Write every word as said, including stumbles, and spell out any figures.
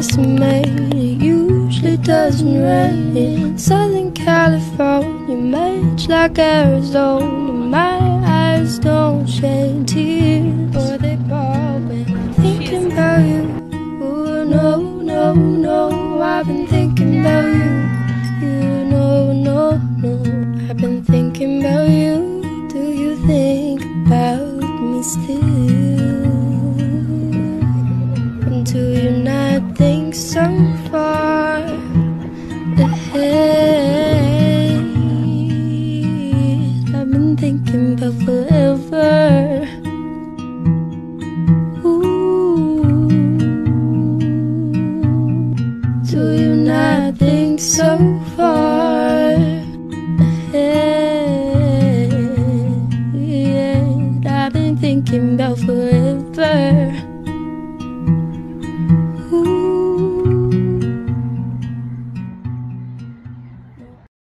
underestimate. It usually doesn't rain in Southern California, much like Arizona. My eyes don't shed tears, or they fall when I'm thinking about you. Oh no, no, no, I've been thinking about you. You know, no, no, I've been thinking about you. Do you think about me still? And do you not think so far ahead? I've been thinking about forever. Ooh, do you not think so far ahead? Yeah, I've been thinking about forever.